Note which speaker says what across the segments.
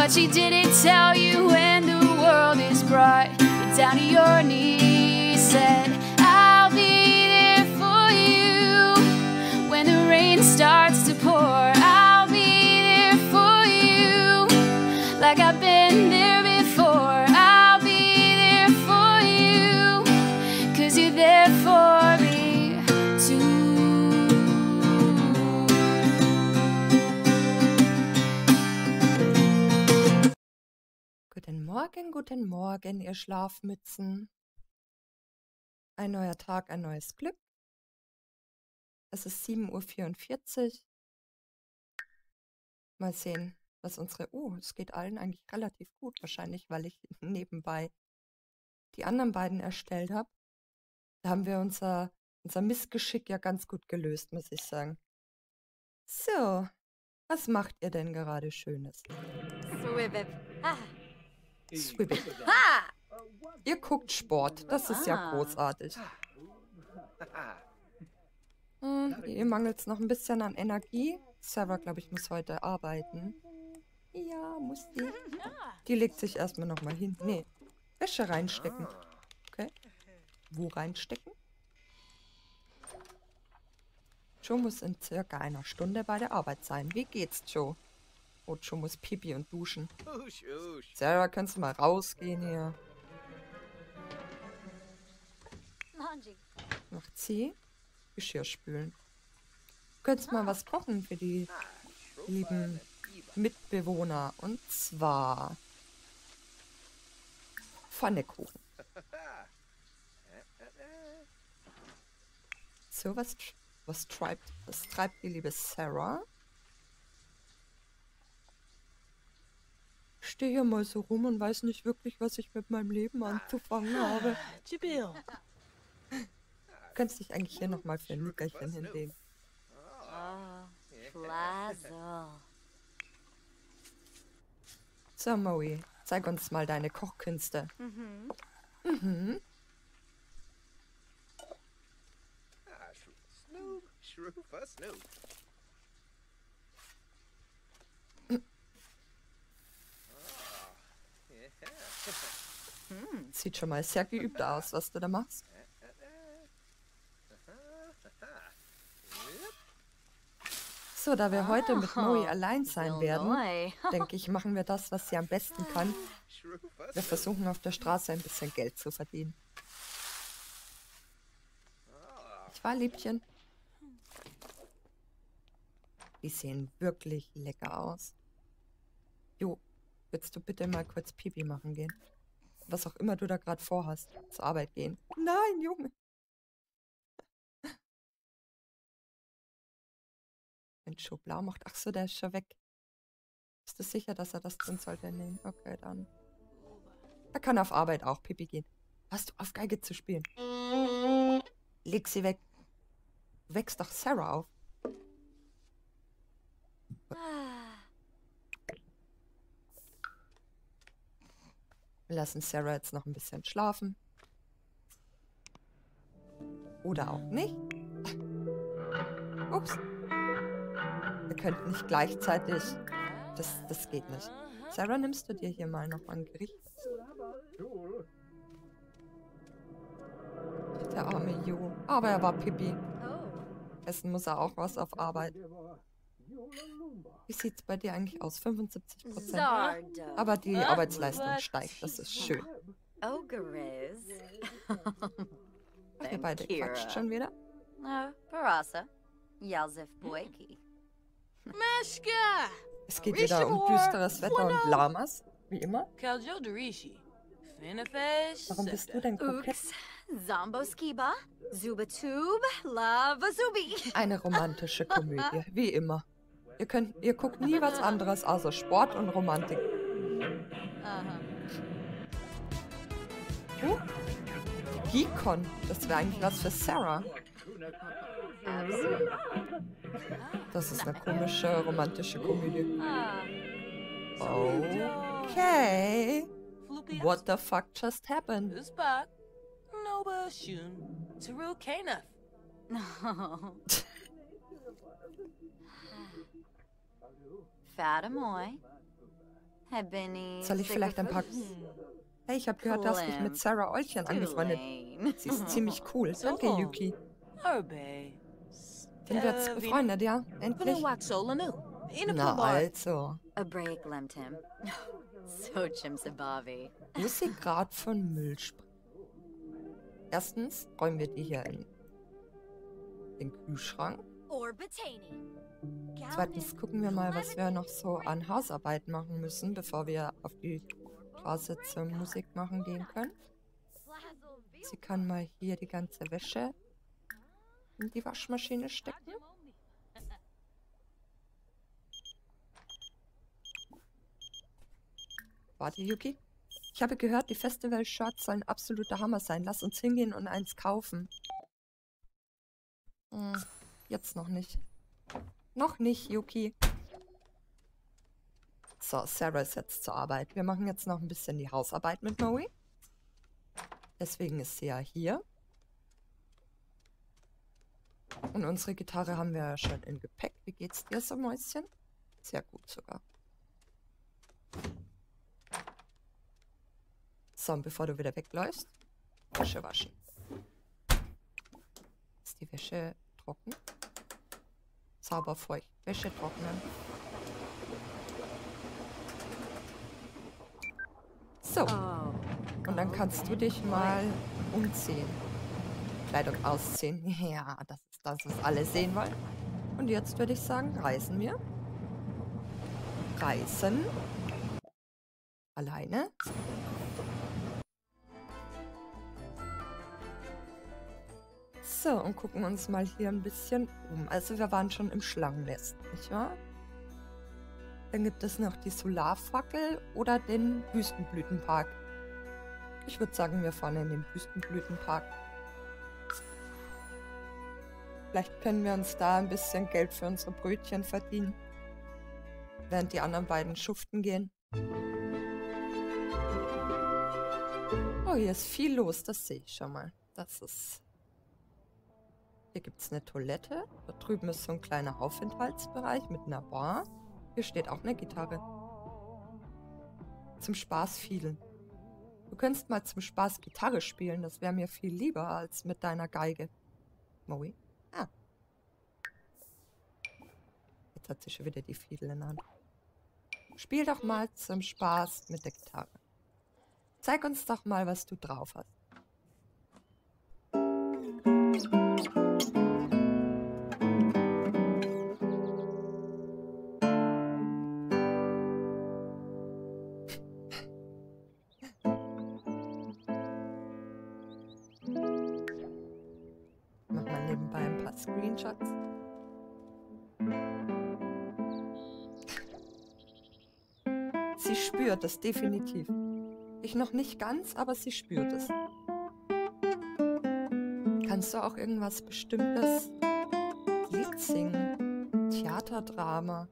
Speaker 1: But she didn't tell you when the world is brought you down to your knees. Said, I'll be there for you when the rain starts to pour. I'll be there for you like I've been there before. I'll be there for you 'cause you're there for me too.
Speaker 2: Guten Morgen, ihr Schlafmützen. Ein neuer Tag, ein neues Glück. Es ist 7:44 Uhr. Mal sehen, was unsere... Oh, es geht allen eigentlich relativ gut. Wahrscheinlich, weil ich nebenbei die anderen beiden erstellt habe. Da haben wir unser Missgeschick ja ganz gut gelöst, muss ich sagen. So, was macht ihr denn gerade Schönes?
Speaker 3: Swibbit. Ah.
Speaker 2: Swibbit.
Speaker 3: Ha!
Speaker 2: Ihr guckt Sport, das ist ja großartig. Ihr mangelt es noch ein bisschen an Energie. Sarah, glaube ich, muss heute arbeiten. Ja, muss die. Die legt sich erstmal nochmal hin. Nee, Wäsche reinstecken. Okay. Wo reinstecken? Joe muss in circa einer Stunde bei der Arbeit sein. Wie geht's, Joe? Oh, Joe muss pipi und duschen. Sarah, kannst du mal rausgehen hier? Macht sie? Geschirr spülen. Du könntest mal was kochen für die lieben Mitbewohner. Und zwar Pfannekuchen. So, was treibt die liebe Sarah? Ich stehe hier mal so rum und weiß nicht wirklich, was ich mit meinem Leben anzufangen habe. Du könntest dich eigentlich hier nochmal für ein Nickerchen hinlegen. So, Moe, zeig uns mal deine Kochkünste. Mhm. Sieht schon mal sehr geübt aus, was du da machst. So, da wir heute mit Moe allein sein werden, denke ich, machen wir das, was sie am besten kann. Wir versuchen auf der Straße ein bisschen Geld zu verdienen. Ich war Liebchen. Die sehen wirklich lecker aus. Jo, willst du bitte mal kurz Pipi machen gehen? Was auch immer du da gerade vorhast. Zur Arbeit gehen. Nein, Junge. Wenn Joe blau macht. Ach so, der ist schon weg. Bist du sicher, dass er das tun sollte? Nee. Okay, dann. Er kann auf Arbeit auch Pipi gehen. Hast du auf Geige zu spielen? Leg sie weg. Du wächst doch Sarah auf. Wir lassen Sarah jetzt noch ein bisschen schlafen. Oder auch nicht. Ups. Wir könnten nicht gleichzeitig... Das geht nicht. Sarah, nimmst du dir hier mal noch ein Gericht? Der arme Jo. Aber er war Pipi. Essen muss er auch was auf Arbeit. Wie sieht es bei dir eigentlich aus? 75%. Aber die Arbeitsleistung steigt. Das ist schön. Ach, ihr beide quatscht schon wieder? Es geht wieder um düsteres Wetter und Lamas, wie immer. Warum bist du denn kokett? Eine romantische Komödie, wie immer. Ihr guckt nie was anderes außer Sport und Romantik. Die Geekon, das wäre eigentlich was für Sarah. Das ist eine komische romantische Komödie. Okay. What the fuck just happened?
Speaker 3: Fatamoy.
Speaker 2: Soll ich vielleicht ein paar... Hey, ich habe gehört, du hast dich mit Sarah Eulchen angefreundet. Sie ist ziemlich cool. Danke, Yuki. Sind wir jetzt befreundet, ja? Endlich? Na also. Wo sie gerade von Müll spricht. Erstens räumen wir die hier in den Kühlschrank. Zweitens gucken wir mal, was wir noch so an Hausarbeit machen müssen, bevor wir auf die Straße zum Musik machen gehen können. Sie kann mal hier die ganze Wäsche in die Waschmaschine stecken. Warte, Yuki. Ich habe gehört, die Festival-Shirts sollen absoluter Hammer sein. Lass uns hingehen und eins kaufen. Jetzt noch nicht. Noch nicht, Yuki. So, Sarah ist jetzt zur Arbeit. Wir machen jetzt noch ein bisschen die Hausarbeit mit Moe. Deswegen ist sie ja hier. Und unsere Gitarre haben wir ja schon im Gepäck. Wie geht's dir so, Mäuschen? Sehr gut sogar. So, und bevor du wieder wegläufst, Wäsche waschen. Ist die Wäsche trocken? Sauber, feucht. Wäsche trocknen. So. Und dann kannst du dich mal umziehen. Kleidung ausziehen. Ja, das ist das, was alle sehen wollen. Und jetzt würde ich sagen, reisen wir. Reisen. Alleine. So, und gucken uns mal hier ein bisschen um. Also wir waren schon im Schlangennest, nicht wahr? Dann gibt es noch die Solarfackel oder den Wüstenblütenpark. Ich würde sagen, wir fahren in den Wüstenblütenpark. Vielleicht können wir uns da ein bisschen Geld für unsere Brötchen verdienen, während die anderen beiden schuften gehen. Oh, hier ist viel los, das sehe ich schon mal. Das ist... Hier gibt es eine Toilette. Da drüben ist so ein kleiner Aufenthaltsbereich mit einer Bar. Hier steht auch eine Gitarre. Zum Spaß vielen. Du könntest mal zum Spaß Gitarre spielen. Das wäre mir viel lieber als mit deiner Geige. Moe? Ah. Jetzt hat sie schon wieder die Fiedel in der Hand. Spiel doch mal zum Spaß mit der Gitarre. Zeig uns doch mal, was du drauf hast. Mach mal nebenbei ein paar Screenshots. Sie spürt es definitiv. Ich noch nicht ganz, aber sie spürt es. Kannst du auch irgendwas Bestimmtes Lied singen? Theaterdrama?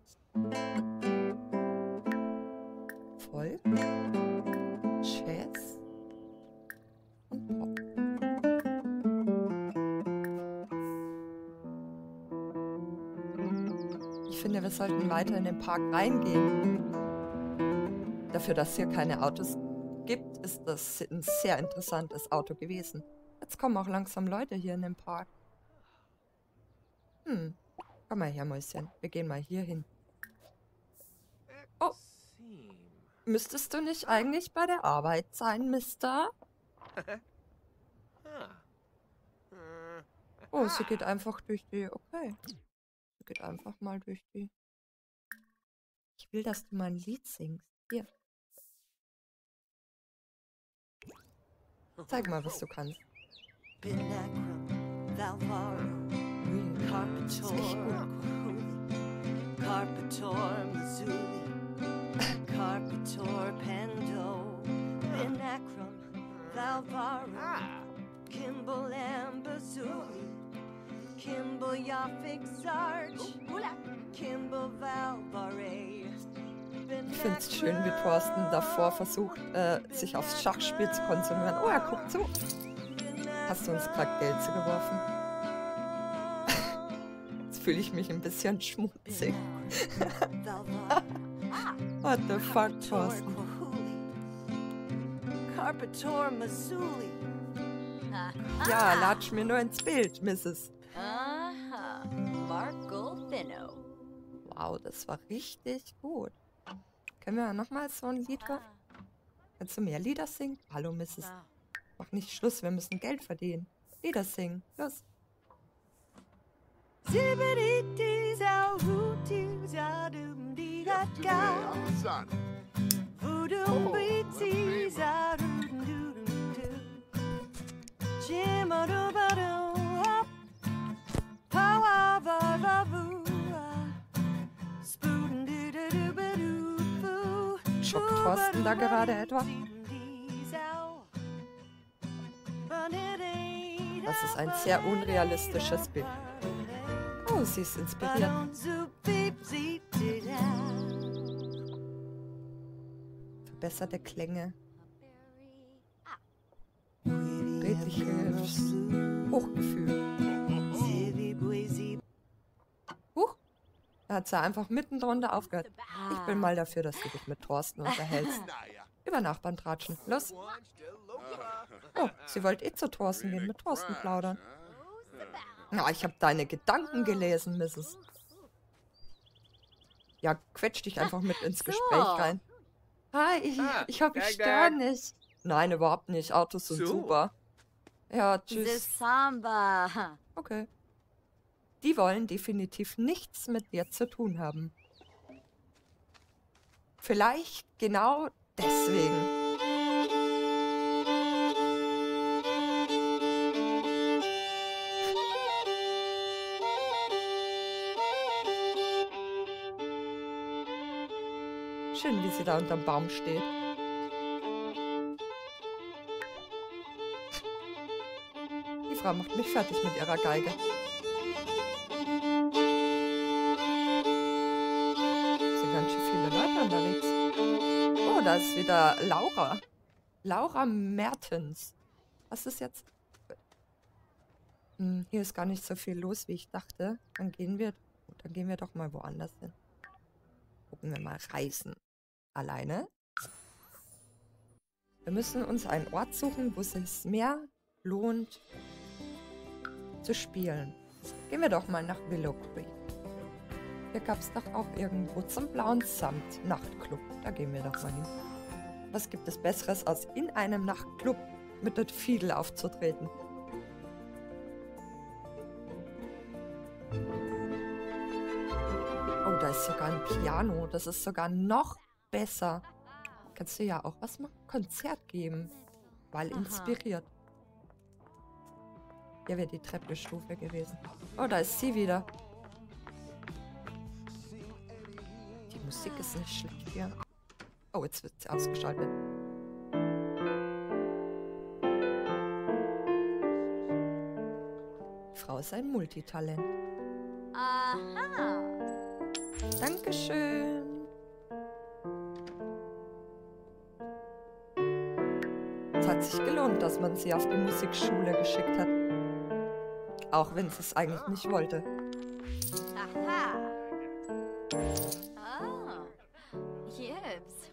Speaker 2: Folk? Jazz? Und Pop? Ich finde, wir sollten weiter in den Park reingehen. Dafür, dass hier keine Autos gibt, ist das ein sehr interessantes Auto gewesen. Jetzt kommen auch langsam Leute hier in den Park. Komm mal her, Mäuschen. Wir gehen mal hier hin. Oh. Müsstest du nicht eigentlich bei der Arbeit sein, Mister? Oh, sie geht einfach durch die... Okay. Sie geht einfach mal durch die... Ich will, dass du mal ein Lied singst. Hier. Zeig mal, was du kannst. Das ist echt gut.
Speaker 4: Carpator, Missouri, Carpator, Pendo, Binacrum, Valvaro, Kimball, Ambazuli, Kimball, Yafik, Sarge, Kimball, Valvare.
Speaker 2: Ich finde es schön, wie Thorsten davor versucht, sich aufs Schachspiel zu konzentrieren. Oh, er guckt zu. Hast du uns gerade Geld zugeworfen? Jetzt fühle ich mich ein bisschen schmutzig. What the fuck, Thorsten?
Speaker 4: Carpator Masuli.
Speaker 2: Ja, latsch mir nur ins Bild, Mrs.
Speaker 3: Aha. Marco Finno.
Speaker 2: Wow, das war richtig gut. Können wir nochmal so ein Lied machen? Kannst du mehr Lieder singen? Hallo, Mrs. Mach nicht Schluss, wir müssen Geld verdienen. Lieder singen, los. Schockt Thorsten da gerade etwa? Das ist ein sehr unrealistisches Bild. Oh, sie ist inspiriert. Verbesserte Klänge. Redliches Hochgefühl. Da hat sie einfach mitten drunter aufgehört. Ich bin mal dafür, dass du dich mit Thorsten unterhältst. Über Nachbarn tratschen. Los. Oh, sie wollte eh zu Thorsten gehen, mit Thorsten plaudern. Na, ich habe deine Gedanken gelesen, Mrs. Ja, quetsch dich einfach mit ins Gespräch rein. Hi, ich hoffe, ich störe nicht. Nein, überhaupt nicht. Autos sind super. Ja, tschüss.
Speaker 3: Samba.
Speaker 2: Okay. Die wollen definitiv nichts mit dir zu tun haben. Vielleicht genau deswegen. Schön, wie sie da unterm Baum steht. Die Frau macht mich fertig mit ihrer Geige. Sind ganz schön viele Leute unterwegs. Oh, da ist wieder Laura. Laura Mertens. Was ist jetzt? Hier ist gar nicht so viel los, wie ich dachte. Dann gehen wir doch mal woanders hin. Gucken wir mal, reisen. Alleine. Wir müssen uns einen Ort suchen, wo es sich mehr lohnt zu spielen. Gehen wir doch mal nach Willow Creek. Hier gab es doch auch irgendwo zum Blauen Samt Nachtclub. Da gehen wir doch mal hin. Was gibt es Besseres, als in einem Nachtclub mit der Fiedel aufzutreten? Oh, da ist sogar ein Piano. Das ist sogar noch besser. Kannst du ja auch was machen? Konzert geben. Weil inspiriert. Hier wäre die Treppenstufe gewesen. Oh, da ist sie wieder. Die Musik ist nicht schlecht hier. Oh, jetzt wird sie ausgeschaltet. Die Frau ist ein Multitalent.
Speaker 3: Aha.
Speaker 2: Dankeschön. Es hat sich gelohnt, dass man sie auf die Musikschule geschickt hat. Auch wenn sie es eigentlich nicht wollte.
Speaker 3: Aha. Oh. Yips.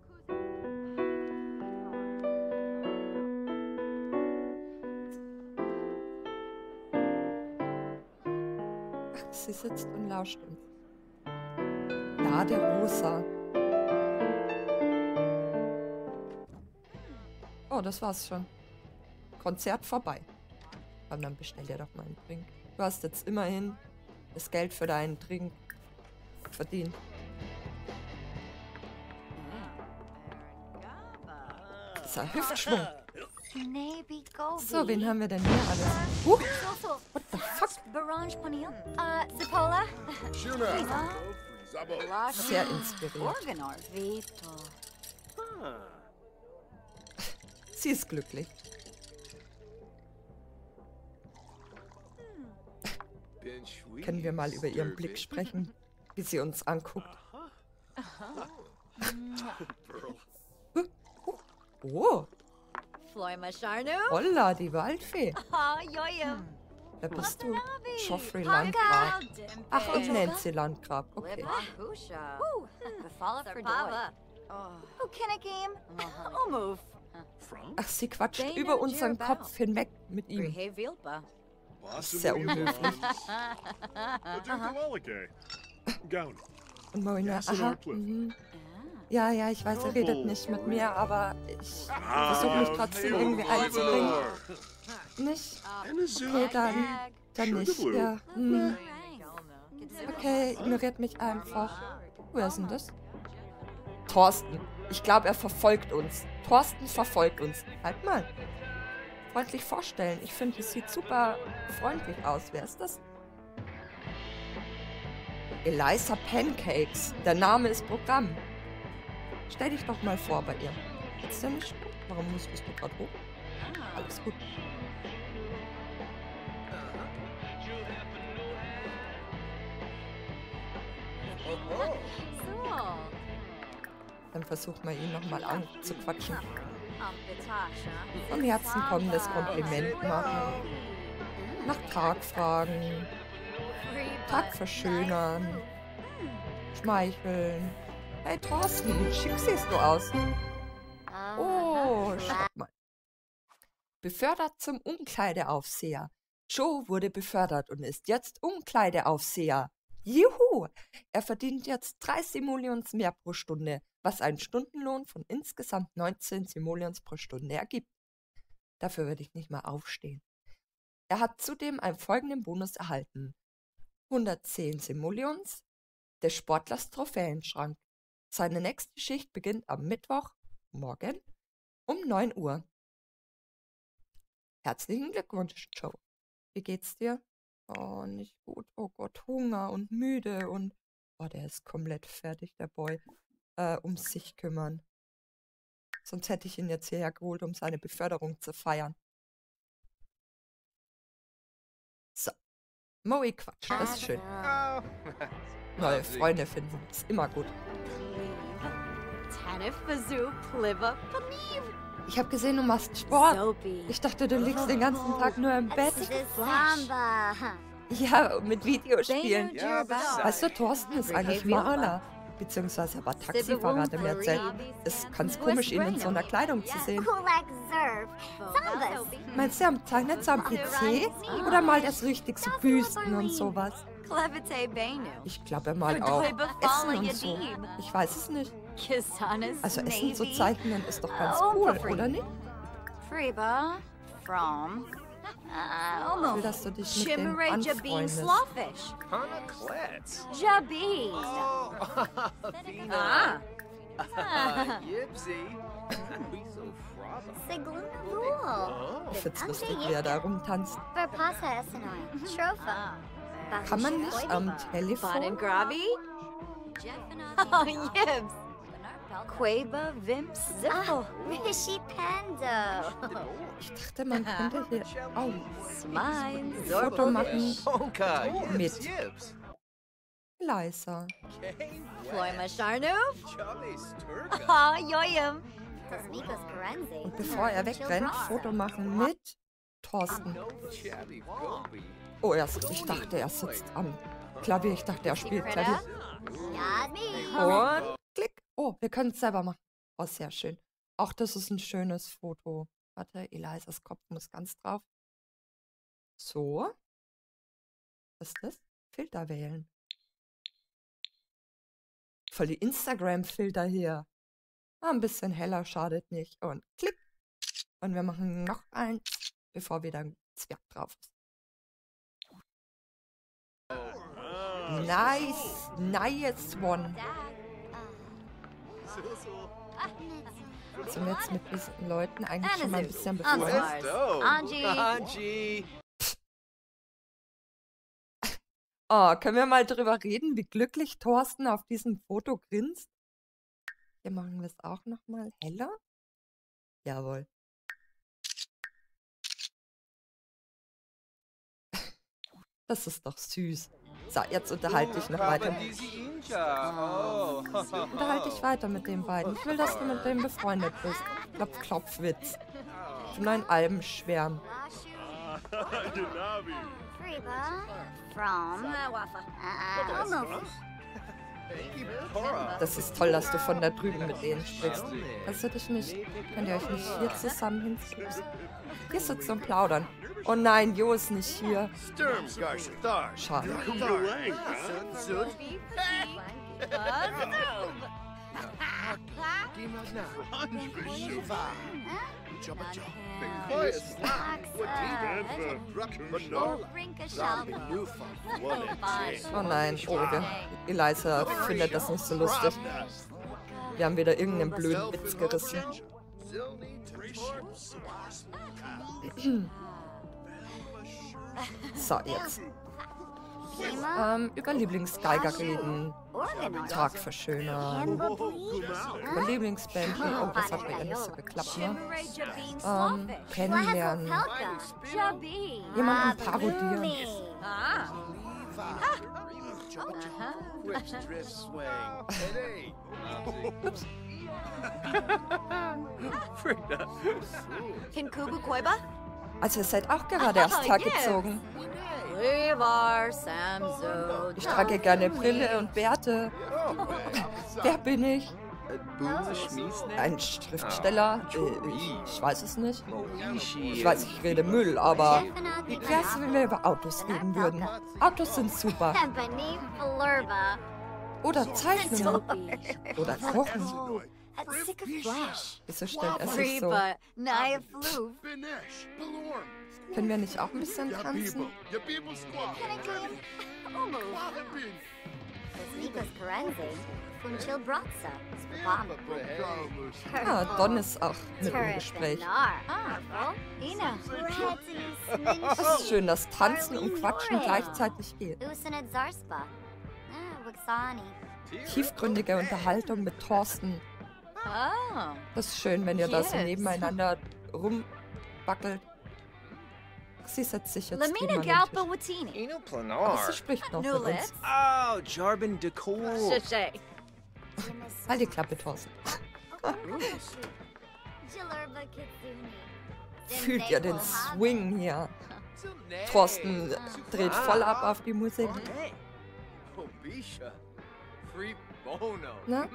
Speaker 2: Ach, sie sitzt und lauscht uns. Lade Rosa. Oh, das war's schon. Konzert vorbei. Aber dann bestell dir doch mal einen Drink. Du hast jetzt immerhin das Geld für deinen Drink verdient. Dieser Hüftschwung. So, wen haben wir denn hier alles? What the fuck?
Speaker 3: Baranj Panil. Zipola.
Speaker 2: Sehr inspiriert. Sie ist glücklich. Können wir mal über ihren Blick sprechen, wie sie uns anguckt? Oh, holla, die Waldfee. Wer bist du? Geoffrey Landgraf. Ach, und Nancy Landgraf. Okay.
Speaker 3: Oh, Kinnikim. Oh, move.
Speaker 2: Ach, sie quatscht über unseren Kopf hinweg mit ihm. Sehr unhöflich. Und Moina, aha. Ja, ja, ich weiß, er redet nicht mit mir, aber ich versuche mich trotzdem irgendwie einzubringen. Nicht? Okay, dann nicht. Ja. Okay, ignoriert mich einfach. Wer ist denn das? Thorsten. Ich glaube, er verfolgt uns. Thorsten verfolgt uns. Halt mal. Freundlich vorstellen. Ich finde, es sieht super freundlich aus. Wer ist das? Eliza Pancakes. Der Name ist Programm. Stell dich doch mal vor bei ihr. Geht's dir nicht gut? Warum musstest du gerade hoch? Alles gut. Dann versucht man ihn nochmal anzuquatschen. Vom Herzen kommendes Kompliment machen. Nach Tag fragen. Tag verschönern. Schmeicheln. Hey Thorsten, schick siehst du aus. Oh, schau mal. Befördert zum Umkleideaufseher. Joe wurde befördert und ist jetzt Umkleideaufseher. Juhu! Er verdient jetzt 3 Simoleons mehr pro Stunde, was einen Stundenlohn von insgesamt 19 Simoleons pro Stunde ergibt. Dafür würde ich nicht mal aufstehen. Er hat zudem einen folgenden Bonus erhalten. 110 Simoleons des Sportlers Trophäenschrank. Seine nächste Schicht beginnt am Mittwochmorgen um 9 Uhr. Herzlichen Glückwunsch, Joe. Wie geht's dir? Oh, nicht gut. Oh Gott, Hunger und müde und... Oh, der ist komplett fertig, der Boy. Um sich kümmern. Sonst hätte ich ihn jetzt hierher geholt, um seine Beförderung zu feiern. So. Moe quatscht, das ist schön. Neue Freunde finden, ist immer gut. Ich habe gesehen, du machst Sport. Ich dachte, du liegst den ganzen Tag nur im Bett. Ja, mit Videospielen. Weißt du, Thorsten ist eigentlich Maler. Beziehungsweise er war Taxifahrer, hat er mir erzählt. Ist ganz komisch, ihn in so einer Kleidung zu sehen. Meinst du, er zeichnet so am PC? Oder malt er so richtig so Büsten und sowas? Ich glaube, er malt auch Essen und so. Ich weiß es nicht. Also Essen zu zeichnen ist doch ganz cool, oder nicht? Ich will, dass du dich mit dem anfreundest. Ich find's lustig, wie er da rumtanzt. Kann man nicht am Telefon?
Speaker 3: Quaba Vimps Ziffel. Rishi Pando.
Speaker 2: Ich dachte, man könnte hier auch ein Foto machen mit Eliza.
Speaker 3: Floima Sharnoof. Ah, Yoyam.
Speaker 2: Und bevor er wegrennt, Foto machen mit Thorsten. Oh, ich dachte, er sitzt am Klavier. Ich dachte, er spielt Klavier. Und klick. Oh, wir können es selber machen. Oh, sehr schön. Auch das ist ein schönes Foto. Warte, Elizas Kopf muss ganz drauf. So. Was ist das? Filter wählen. Voll die Instagram-Filter hier. Ah, ein bisschen heller schadet nicht. Und klick. Und wir machen noch eins, bevor wieder ein Zwerg drauf ist. Nice. Nice one. Sind wir jetzt mit diesen Leuten eigentlich schon mal ein bisschen befreundet?
Speaker 3: Angie.
Speaker 2: Oh, können wir mal drüber reden, wie glücklich Thorsten auf diesem Foto grinst? Hier machen wir es auch nochmal heller. Jawohl. Das ist doch süß. So, jetzt unterhalte ich noch weiter. Unterhalte ich weiter mit den beiden. Ich will, dass du mit dem befreundet bist. Klopf, Klopfwitz. Von neuen Alben schwärmen. Das ist toll, dass du von da drüben mit denen sprichst. Kannst du dich nicht... Könnt ihr euch nicht hier zusammen hinsetzen? Hier sitzen und plaudern. Oh nein, Jo ist nicht hier. Schade. Oh nein, oh, Eliza findet das nicht so lustig. Wir haben wieder irgendeinen blöden Witz gerissen. So, jetzt. Über Lieblingsgeiger reden. Tag verschönern. Über Lieblingsbändchen. Oh, das hat mir ja nicht so geklappt, ne? Kennenlernen. Jemanden parodieren. Ups. Also ihr seid auch gerade erst Tag gezogen. Ich trage gerne Brille und Bärte. Wer bin ich? Ein Schriftsteller? Ich weiß es nicht. Ich weiß, ich rede Müll, aber wie wär's, wenn wir über Autos reden würden? Autos sind super. Oder Zeichnungen. Oder Kochen. Wieso stellt er sich so? Können wir nicht auch ein bisschen tanzen? Ah, Don ist auch mit im Gespräch. Es ist schön, dass Tanzen und Quatschen gleichzeitig geht. Tiefgründige Unterhaltung mit Thorsten. Das ist schön, wenn ihr da so nebeneinander rumwackelt. Sie setzt sich jetzt drüben an den Tisch. Aber sie spricht noch mit uns.
Speaker 5: Oh, Jarbin Decor.
Speaker 2: Halt die Klappe, Thorsten. Fühlt ihr den Swing hier? Thorsten dreht voll ab auf die Musik. Na?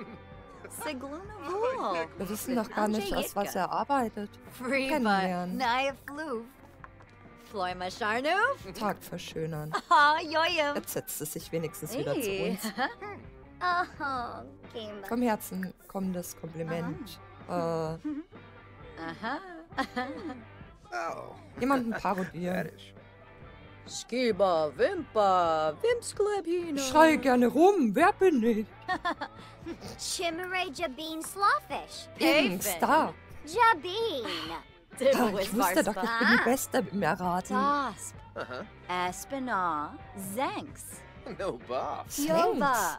Speaker 2: Wir wissen noch gar nicht, aus was er arbeitet. Kennenlernen. Tag verschönern. Jetzt setzt es sich wenigstens wieder zu uns. Vom Herzen kommendes Kompliment. Jemanden parodieren.
Speaker 6: Skiba, Wimpa, Wimsklebina.
Speaker 2: Ich schreie gerne rum. Wer bin ich?
Speaker 3: Chimere Jabin Slawfish.
Speaker 2: Star.
Speaker 3: Jabin.
Speaker 2: Ich wusste doch, ich bin die Beste im Erraten.
Speaker 6: Dasp. Espina, Zenks.
Speaker 5: No Bob.
Speaker 6: Yoba.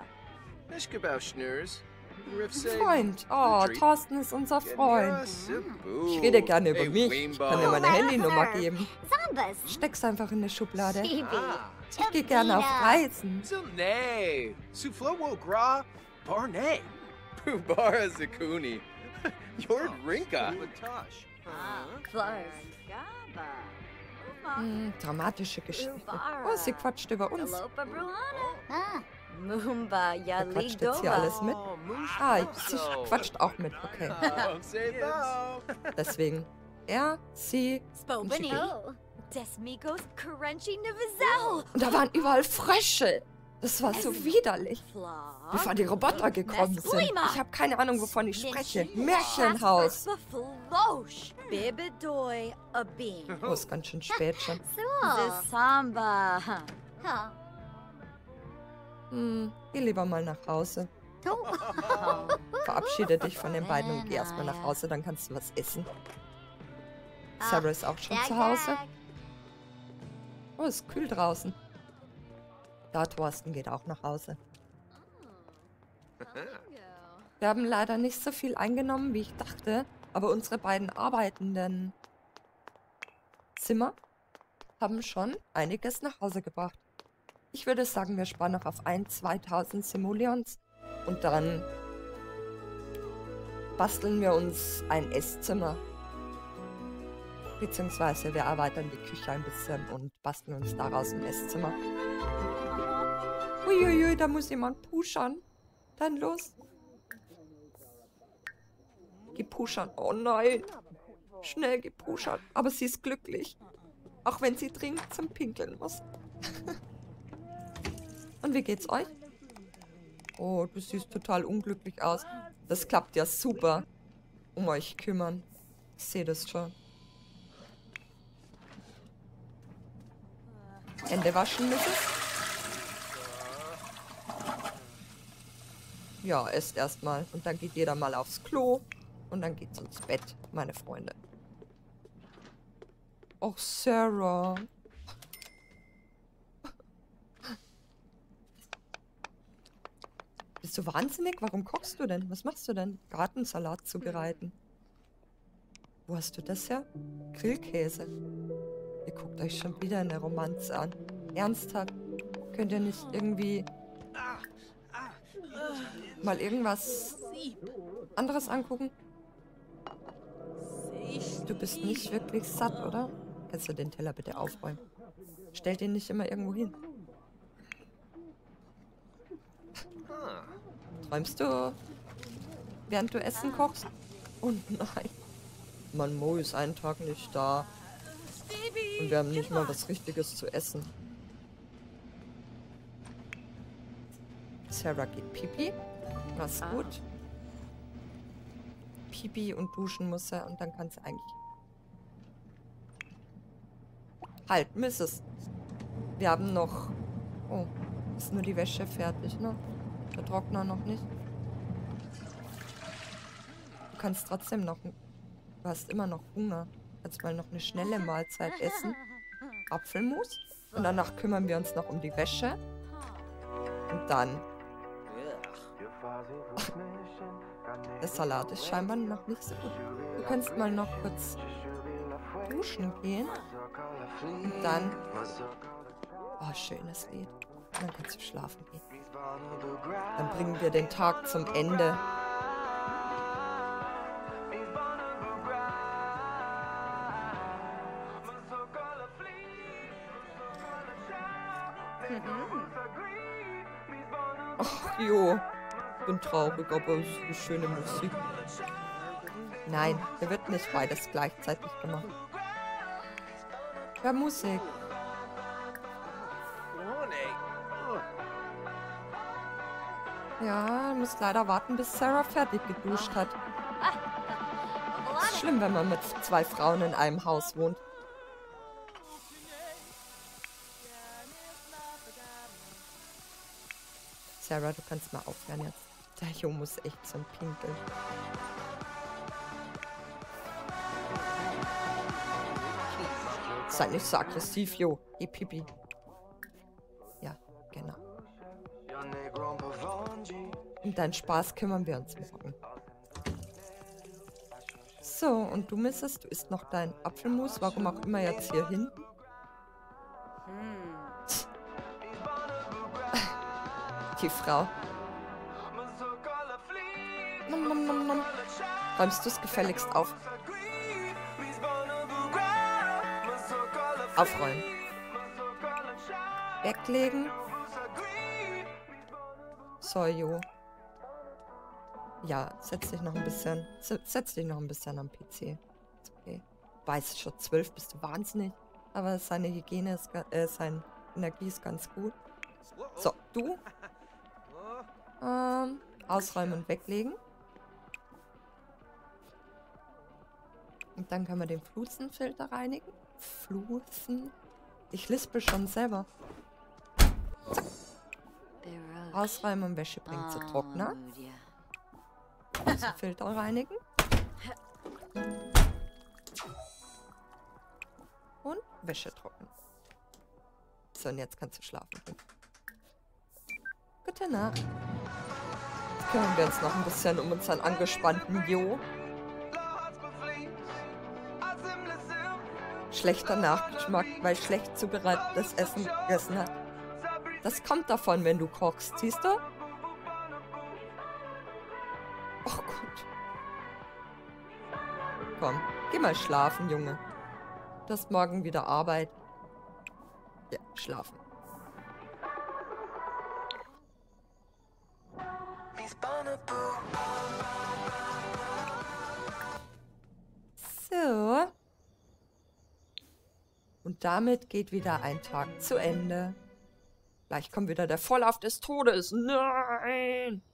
Speaker 2: Freund. Oh, Thorsten ist unser Freund. Ich rede gerne über mich. Ich kann dir meine Handynummer geben. Steck's einfach in eine Schublade. Ich gehe gerne auf Reisen. Dramatische Geschichte. Oh, sie quatscht über uns.
Speaker 6: Mumba, ja,
Speaker 2: Quatscht jetzt hier alles mit? Ah, sie quatscht auch mit, okay. Deswegen, er, sie und Chicky. Und da waren überall Frösche. Das war so widerlich. Bevor die Roboter gekommen sind. Ich habe keine Ahnung, wovon ich spreche. Märchenhaus. Oh, ist ganz schön spät schon. Geh lieber mal nach Hause. Verabschiede dich von den beiden und geh erstmal nach Hause, dann kannst du was essen. Sarah ist auch schon zu Hause. Oh, ist kühl draußen. Da, Thorsten geht auch nach Hause. Wir haben leider nicht so viel eingenommen, wie ich dachte, aber unsere beiden arbeitenden Zimmer haben schon einiges nach Hause gebracht. Ich würde sagen, wir sparen noch auf 1.000-2.000 Simoleons und dann basteln wir uns ein Esszimmer. Beziehungsweise wir erweitern die Küche ein bisschen und basteln uns daraus ein Esszimmer. Uiuiui, da muss jemand pushern. Dann los. Geh pushern. Oh nein. Schnell gepushert. Aber sie ist glücklich. Auch wenn sie dringend zum Pinkeln muss. Und wie geht's euch? Oh, du siehst total unglücklich aus. Das klappt ja super. Um euch kümmern. Ich sehe das schon. Hände waschen, Mrs.? Ja, esst erstmal. Und dann geht jeder mal aufs Klo. Und dann geht's ins Bett, meine Freunde. Och, Sarah. Bist du wahnsinnig? Warum kochst du denn? Was machst du denn? Gartensalat zubereiten. Wo hast du das her? Grillkäse. Ihr guckt euch schon wieder eine Romanze an. Ernsthaft? Könnt ihr nicht irgendwie mal irgendwas anderes angucken? Du bist nicht wirklich satt, oder? Kannst du den Teller bitte aufräumen? Stell den nicht immer irgendwo hin. Träumst du, während du Essen kochst? Oh nein. Mann, Mo ist einen Tag nicht da. Und wir haben nicht mal was Richtiges zu essen. Sarah geht Pipi. Das ist gut. Pipi und duschen muss er und dann kann sie eigentlich... Halt, Mrs. Wir haben noch... Oh, ist nur die Wäsche fertig, ne? Der Trockner noch nicht. Du kannst trotzdem noch... Du hast immer noch Hunger. Kannst mal noch eine schnelle Mahlzeit essen. Apfelmus. Und danach kümmern wir uns noch um die Wäsche. Und dann... Der Salat ist scheinbar noch nicht so gut. Du kannst mal noch kurz duschen gehen. Und dann... Oh, schönes Lied. Und dann kannst du schlafen gehen. Dann bringen wir den Tag zum Ende. Ach jo, ich bin traurig, aber es ist eine schöne Musik. Nein, hier wird nicht beides gleichzeitig gemacht. Hör Musik. Ja, du musst leider warten, bis Sarah fertig geduscht hat. Es ist schlimm, wenn man mit 2 Frauen in einem Haus wohnt. Sarah, du kannst mal aufhören jetzt. Der Jo muss echt zum Pinkeln. Sei nicht so aggressiv, Jo. Geh Pipi. Ja, genau. Um deinen Spaß kümmern wir uns morgen. So, und du, Mrs., du isst noch dein Apfelmus, warum auch immer jetzt hier hinten. Die Frau. Nom, nom, nom, nom. Räumst du es gefälligst auf? Aufräumen. Weglegen. So, Jo. Ja, setz dich noch ein bisschen. Setz dich noch ein bisschen am PC. Ist okay. Weiß schon 12, bist du wahnsinnig. Aber seine Hygiene ist, seine Energie ist ganz gut. So, du. Ausräumen und weglegen. Und dann können wir den Flusenfilter reinigen. Flusen. Ich lispel schon selber. Zack. Ausräumen und Wäsche bringen zu Trockner. Flusenfilter reinigen. Und Wäsche trocknen. So, und jetzt kannst du schlafen gehen. Gute Nacht. Jetzt kümmern wir uns noch ein bisschen um unseren angespannten Jo. Schlechter Nachgeschmack, weil schlecht zubereitetes Essen gegessen hat. Das kommt davon, wenn du kochst, siehst du? Oh Gott. Komm, geh mal schlafen, Junge. Du hast morgen wieder Arbeit. Ja, schlafen. So. Und damit geht wieder ein Tag zu Ende. Gleich kommt wieder der Vorlauf des Todes. Nein!